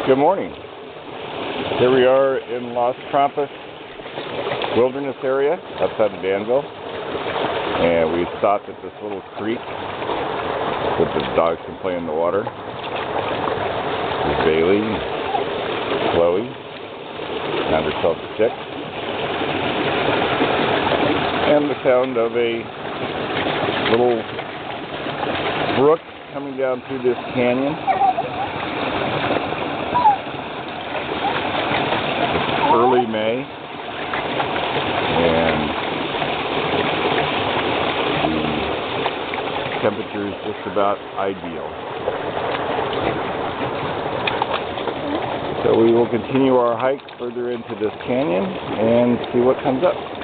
Good morning. Here we are in Trampas Wilderness Area outside of Danville, and we stopped at this little creek so the dogs can play in the water. There's Bailey, Chloe, found herself a chick, and the sound of a little brook coming down through this canyon. Early May, and the temperature is just about ideal. So we will continue our hike further into this canyon and see what comes up.